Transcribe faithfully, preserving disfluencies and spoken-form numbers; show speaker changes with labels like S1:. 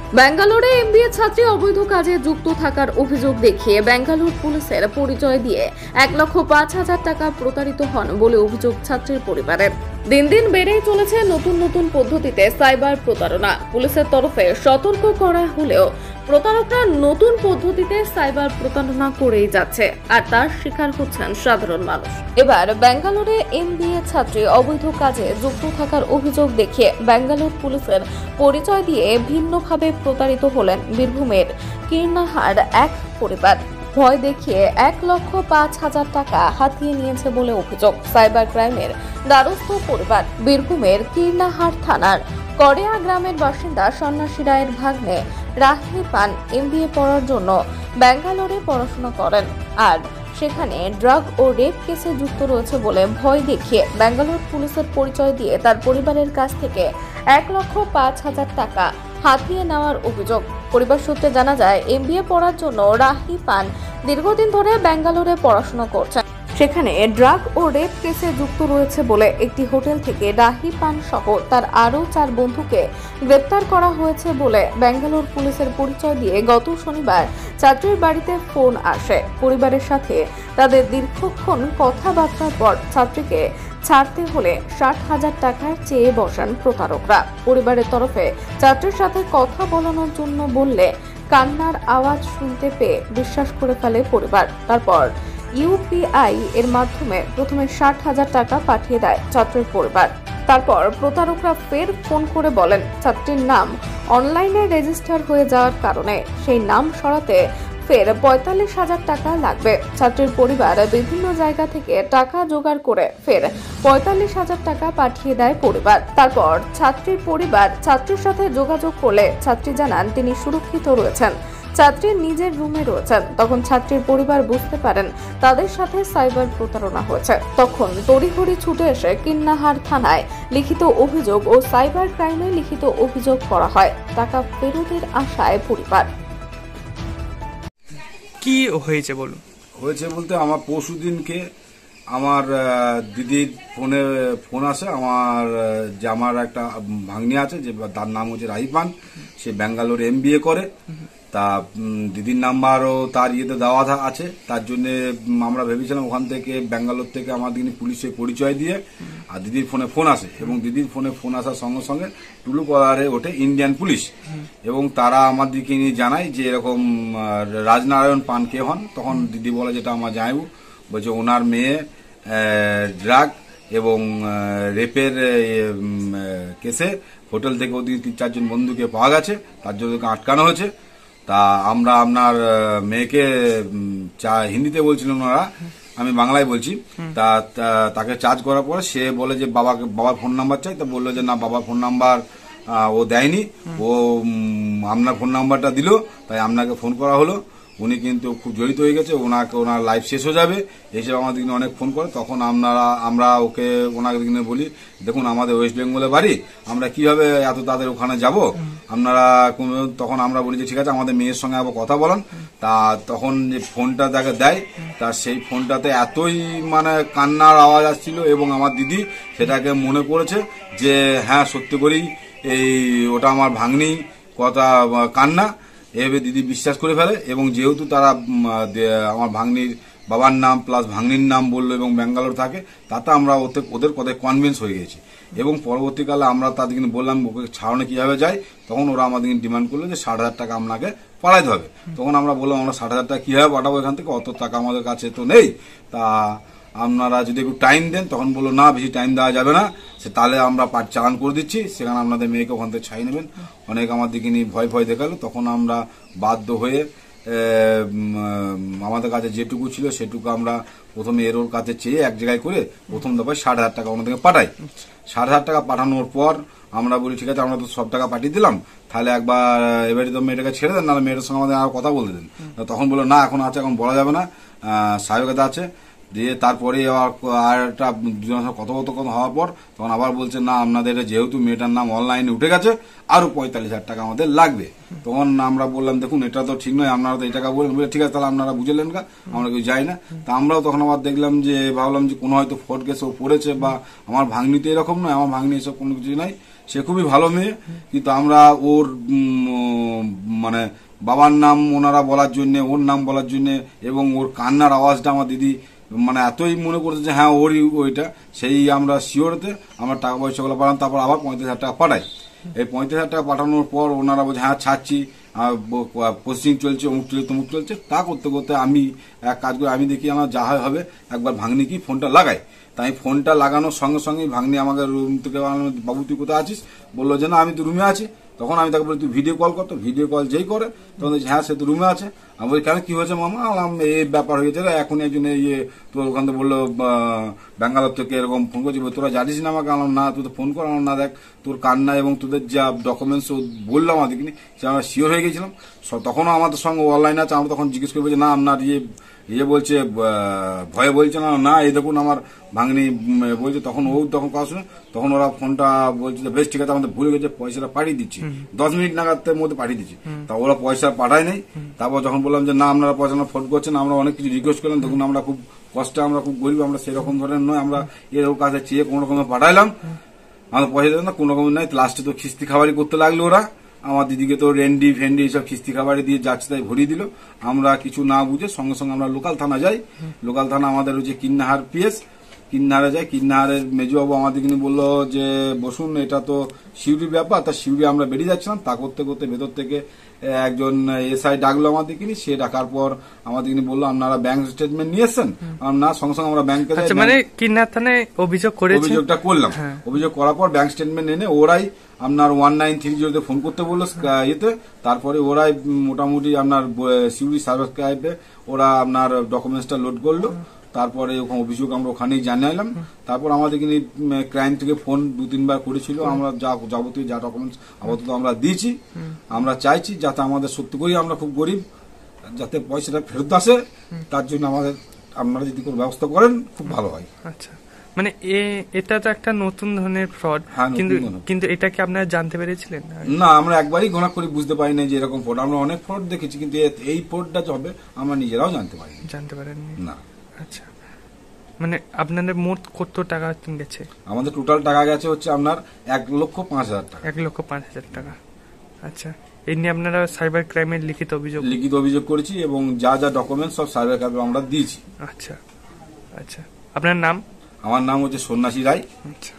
S1: ব্যাঙ্গালোরে এমবিএ ছাত্রী অবৈধ কাজে যুক্ত থাকার অভিযোগ দেখিয়ে ব্যাঙ্গালোর পুলিশের পরিচয় দিয়ে এক লক্ষ পাঁচ হাজার টাকা প্রতারিত হন বলে অভিযোগ ছাত্রীর পরিবারের। দিন দিন বেড়েই চলেছে নতুন নতুন পদ্ধতিতে সাইবার প্রতারণা। পুলিশের তরফে সতর্ক করা হলেও প্রতারকরা নতুন পদ্ধতিতে সাইবার প্রতারণা করেই যাচ্ছে, আর তার শিকার হচ্ছেন সাধারণ মানুষ। এবার ব্যাঙ্গালোরে এমবিএ ছাত্রী অবৈধ কাজে যুক্ত থাকার অভিযোগ দেখিয়ে ব্যাঙ্গালোর পুলিশের পরিচয় দিয়ে ভিন্নভাবে প্রতারিত হলেন বীরভূমের কীর্ণাহার এক পরিবার। ভয় দেখিয়ে এক লক্ষ পাঁচ হাজার টাকা হাতিয়ে নিয়েছে বলে অভিযোগ সাইবার ক্রাইমের দ্বারস্থ পরিবার। বীরভূমের কীর্ণাহার থানার করেয়া গ্রামের বাসিন্দা সন্ন্যাসী রায়ের ভাগ্নে রাহি পান এমবিএ পড়ার জন্য ব্যাঙ্গালোরে পড়াশোনা করেন, আর সেখানে ড্রাগ ও রেপ কেসে যুক্ত রয়েছে বলে ভয় দেখিয়ে ব্যাঙ্গালোর পুলিশের পরিচয় দিয়ে তার পরিবারের কাছ থেকে এক লক্ষ পাঁচ হাজার টাকা হাতিয়ে নেওয়ার অভিযোগ। পরিবার সূত্রে জানা যায়, এমবিএ পড়ার জন্য রাহি পান দীর্ঘদিন ধরে ব্যাঙ্গালোরে পড়াশোনা করছেন। সেখানে ড্রাগ ও রেপ কেসে যুক্ত রয়েছে বলে একটি হোটেল থেকে রাহি পান সহ তার আরও চার বন্ধুকে গ্রেপ্তার করা হয়েছে বলে ব্যাঙ্গালোর পুলিশের পরিচয় দিয়ে গত শনিবার ছাত্রীর বাড়িতে ফোন আসে। পরিবারের সাথে তাদের দীর্ঘক্ষণ কথাবার্তার পর ছাত্রীকে ছাড়তে হলে ষাট হাজার টাকার চেয়ে বসান প্রতারকরা। পরিবারের তরফে ছাত্রীর সাথে কথা বলানোর জন্য বললে কান্নার আওয়াজ শুনতে পেয়ে বিশ্বাস করে ফেলে পরিবার। তারপর ইউপিআই এর মাধ্যমে প্রথমে ষাট হাজার টাকা পাঠিয়ে দেয় ছাত্রীর পরিবার। তারপর প্রতারকরা ফের ফোন করে বলেন ছাত্রীর নাম অনলাইনে রেজিস্টার হয়ে যাওয়ার কারণে সেই নাম সরাতে ফের পঁয়তাল্লিশ হাজার টাকা লাগবে। ছাত্রীর পরিবার বিভিন্ন জায়গা থেকে টাকা জোগাড় করে ফের পঁয়তাল্লিশ হাজার টাকা পাঠিয়ে দেয় পরিবার। তারপর ছাত্রীর পরিবার ছাত্রীর সাথে যোগাযোগ করলে ছাত্রী জানান তিনি সুরক্ষিত রয়েছেন, ছাত্রীর নিজের রুমে রয়েছেন। তখন ছাত্রীর পরিবার বুঝতে পারেন তাদের সাথে সাইবার প্রতারণা হয়েছে। তখন তড়িঘড়ি ছুটে এসে কীর্ণাহার থানায় লিখিত অভিযোগ ও সাইবার ক্রাইমে লিখিত অভিযোগ করা হয়। টাকা ফেরতের আশায় পরিবার।
S2: কি হয়েছে বলুন?
S3: হয়েছে বলতে আমার পরশু দিনকে আমার দিদির ফোনে ফোন আসে। আমার যে আমার একটা ভাগ্নি আছে, যে তার নাম হচ্ছে রাহি পান, সে ব্যাঙ্গালোরে এমবিএ করে। তা দিদির নাম্বারও তার ইয়েতে দেওয়া আছে। তার জন্য আমরা ভেবেছিলাম ওখান থেকে ব্যাঙ্গালোর থেকে আমাদের পুলিশের পরিচয় দিয়ে, আর দিদির ফোনে ফোন আসে এবং দিদির ফোনে ফোন আসার সঙ্গে সঙ্গে টুলু কলারে ওঠে ইন্ডিয়ান পুলিশ, এবং তারা আমাদেরকে নিয়ে জানায় যে এরকম রাজনারায়ণ পান কে হন। তখন দিদি বলে যেটা আমার জানাইবু, বলছে ওনার মেয়ে ড্রাগ এবং রেপের কেসে হোটেল থেকে ওদিকে তিন চারজন বন্ধুকে পাওয়া গেছে, তার জন্য আটকানো হয়েছে। তা আমরা আপনার মেয়েকে হিন্দিতে বলছিলেন ওনারা, আমি বাংলায় বলছি। তা তাকে চার্জ করার পরে সে বলে যে বাবাকে বাবার ফোন নাম্বার চাই। তা বললো যে না, বাবার ফোন নাম্বার ও দেয়নি, ও আপনার ফোন নাম্বারটা দিল, তাই আপনাকে ফোন করা হলো। উনি কিন্তু খুব জড়িত হয়ে গেছে, ওনাকে ওনার লাইফ শেষ হয়ে যাবে এইসব আমাদের অনেক ফোন করে। তখন আপনারা আমরা ওকে ওনাকে বলি, দেখুন আমাদের ওয়েস্ট বেঙ্গলে বাড়ি, আমরা কিভাবে এত তাদের ওখানে যাব, আপনারা তখন আমরা বলি যে ঠিক আছে আমাদের মেয়ের সঙ্গে আবার কথা বলেন। তা তখন যে ফোনটা তাকে দেয়, তা সেই ফোনটাতে এতই মানে কান্নার আওয়াজ আসছিল, এবং আমার দিদি সেটাকে মনে করেছে যে হ্যাঁ সত্যি করেই এই ওটা আমার ভাগ্নি কথা কান্না, এভাবে দিদি বিশ্বাস করে ফেলে। এবং যেহেতু তারা আমার ভাগ্নির বাবার নাম প্লাস ভাগ্নির নাম বললো এবং ব্যাঙ্গালোর থাকে, তাতে আমরা ওদের ওদের কথায় কনভিন্স হয়ে গেছি। এবং পরবর্তীকালে আমরা তাদেরকে বললাম ওকে ছাড়ানো কিভাবে যায়, তখন ওরা আমাদেরকে ডিমান্ড করলো যে ষাট হাজার টাকা আপনাকে পাঠাইতে হবে। তখন আমরা বললাম আমরা ষাট হাজার টাকা কিভাবে পাঠাবো, এখান থেকে অত টাকা আমাদের কাছে তো নেই, তা আপনারা যদি একটু টাইম দেন। তখন বললো না, বেশি টাইম দেওয়া যাবে না, সে তাহলে আমরা চালান করে দিচ্ছি, সেখানে আপনাদের মেয়েকে ওখান থেকে ছাই নেবেন। অনেক আমার দিকে নিয়ে ভয় ভয় দেখালো। তখন আমরা বাধ্য হয়ে আমাদের কাছে যেটুকু ছিল সেটুকু আমরা প্রথমে এর ওর কাছে চেয়ে এক জায়গায় করে প্রথম দফায় ষাট হাজার টাকা ওনাদেরকে পাঠাই। ষাট হাজার টাকা পাঠানোর পর আমরা বলি ঠিক আছে আমরা তো সব টাকা পাঠিয়ে দিলাম, তাহলে একবার এবারে তো মেয়েটাকে ছেড়ে দেন, নাহলে মেয়েটার সঙ্গে আমাদের আর কথা বলতে দেন। তখন বললো না এখন আছে, এখন বলা যাবে না, সাহেবের কাছে আছে। দিয়ে তারপরে আবার আর একটা দুজনের সাথে কথোপকথন হওয়ার পর তখন আবার বলছে না আপনাদের যেহেতু মেয়েটার নাম অনলাইনে উঠে গেছে আরো পঁয়তাল্লিশ হাজার টাকা আমাদের লাগবে। তখন আমরা বললাম দেখুন এটা তো ঠিক নয়, আপনারা তো এই টাকা বললেন, ঠিক আছে তাহলে আপনারা বুঝলেন না, আমরা কেউ যাই না। তা আমরাও তখন আবার দেখলাম যে ভাবলাম যে কোনো হয়তো ফ্রড কেস ও পড়েছে বা আমার ভাগ্নিতে এরকম নয়, আমার ভাগ্নি এসব কোনো কিছু নাই, সে খুবই ভালো মেয়ে। কিন্তু আমরা ওর মানে বাবার নাম ওনারা বলার জন্য, ওর নাম বলার জন্য এবং ওর কান্নার আওয়াজটা আমার দিদি মানে এতই মনে করছে যে হ্যাঁ ওরই ওইটা, সেই আমরা শিওরতে আমরা টাকা পয়সাগুলো পাঠান, তারপর আবার পঁয়ত্রিশ হাজার টাকা পাঠাই। এই পঁয়ত্রিশ হাজার টাকা পাঠানোর পর ওনারা বলছে হ্যাঁ ছাড়ছি, প্রসেসিং চলছে, অমুক চলছে তমুক চলছে। তা করতে করতে আমি এক কাজ করে আমি দেখি আমার যা হয় হবে, একবার ভাগ্নি কি ফোনটা লাগাই। তাই ফোনটা লাগানোর সঙ্গে সঙ্গে ভাগ্নি আমাকে রুম থেকে বাবু তুই কোথায় আছিস, বললো যে না আমি তো রুমে আছি। তখন আমি তাকে বলি তুই ভিডিও কল কর, তো ভিডিও কল যেই করে তখন হ্যাঁ সে তো রুমে আছে। আমি বলি কেন কি হয়েছে মামা, আলাম এই ব্যাপার হয়েছে রে, এখন একজন ইয়ে তোর ওখান থেকে বললো ব্যাঙ্গালোর থেকে এরকম ফোন করছি, তোরা জানিস না আমাকে, আলাম না তুই তো ফোন কর, আলাম না দেখ তোর কান্না এবং তোদের যা ডকুমেন্টস বললাম আমাদেরকে সে আমরা শিওর হয়ে গেছিলাম। তখনও আমাদের সঙ্গে অনলাইন আছে, আমরা তখন জিজ্ঞেস করবো যে না আপনার ইয়ে ইয়ে বলছে ভয়ে বলছে না, না এই দেখুন আমার ভাগ্নি বলছে। তখন ও তখন কথা শুনে তখন ওরা ফোনটা বলছে বেশ ঠিক আছে আমাদের ভুলে গেছে, পয়সাটা পাঠিয়ে দিচ্ছি, দশ মিনিট নাগাদের মধ্যে পাঠিয়ে দিচ্ছি। তা ওরা পয়সা পাঠায় নাই। তারপর যখন বললাম যে না আপনারা পয়সা ফোন করছেন, আমরা অনেক কিছু রিকোয়েস্ট করলাম, দেখুন আমরা খুব কষ্টে, আমরা খুব গরিব, আমরা সেরকম ধরনের নয়, আমরা এর কাছে চেয়ে কোনো রকম পাঠাইলাম, আমাদের পয়সা দেন না কোনো রকম নাই। লাস্টে তো খিস্তি খাবারই করতে লাগলো ওরা, আমার দিদিকে তো রেন্ডি ফেন্ডি এইসব খিস্তি খাবারে দিয়ে যাচ্ছে তাই ভরিয়ে দিল। আমরা কিছু না বুঝে সঙ্গে সঙ্গে আমরা লোকাল থানা যাই। লোকাল থানা আমাদের হচ্ছে কিন্নাহার পিএস, কিন্নাহারে যাই। কিন্নাহারের মেজবাবু আমাদের কিনে বললো যে বসুন এটা তো শিউরির ব্যাপার, তা শিউরি আমরা বেরিয়ে যাচ্ছিলাম, তা করতে করতে ভেতর থেকে একজন এসআই ডাকলো আমাদের কিনে। সে ডাকার পর আমাদের কিনে বললো আপনারা ব্যাংক স্টেটমেন্ট নিয়ে এসছেন, না সঙ্গে সঙ্গে আমরা ব্যাংকে যাই,
S2: মানে কিন্নাহার থানায় অভিযোগ করে
S3: অভিযোগটা করলাম। অভিযোগ করার পর ব্যাংক স্টেটমেন্ট এনে ওরাই আপনার ওয়ান নাইন থ্রি জিরোতে ফোন করতে বললো ইয়েতে, তারপরে ওরাই মোটামুটি আপনার সিউরি সার্ভিসে ওরা আপনার ডকুমেন্টসটা লোড করলো। তারপরে ওখানে অভিযোগ আমরা ওখানেই জানালাম। তারপর আমাদের কিন্তু ক্রাইম থেকে ফোন দু তিনবার করেছিল, আমরা যা যাবতীয় যা ডকুমেন্টস আপাতত আমরা দিয়েছি। আমরা চাইছি যাতে আমাদের সত্যি করি আমরা খুব গরিব, যাতে পয়সাটা ফেরত আসে, তার জন্য আমাদের আপনারা যদি কোনো ব্যবস্থা করেন খুব ভালো হয়।
S2: আচ্ছা, মানে এটা তো একটা নতুন ধরনের ফ্রড, কিন্তু কিন্তু এটা কি আপনারা জানতে পেরেছিলেন?
S3: না, আমরা একবারই গোনা করে বুঝতে পারি না যে এরকম ফ্রড। আমরা অনেক ফ্রড দেখেছি, কিন্তু এই ফ্রডটা যে হবে আমরা নিজেরাও জানতে পারি
S2: জানতে পারেননি
S3: না।
S2: আচ্ছা, মানে আপনাদের মোট কত টাকা গেছে?
S3: আমাদের টোটাল টাকা গেছে হচ্ছে আপনার এক লক্ষ পাঁচ হাজার টাকা।
S2: এক লক্ষ পাঁচ হাজার টাকা। আচ্ছা, এই নিয়ে আপনারা সাইবার ক্রাইমের লিখিত অভিযোগ
S3: লিখিত অভিযোগ করেছি এবং যা যা ডকুমেন্টস সব সাইবার ক্রাইমে আমরা দিয়েছি।
S2: আচ্ছা আচ্ছা, আপনার নাম?
S3: আমার নাম হচ্ছে সন্ন্যাসী রায়।
S2: আচ্ছা।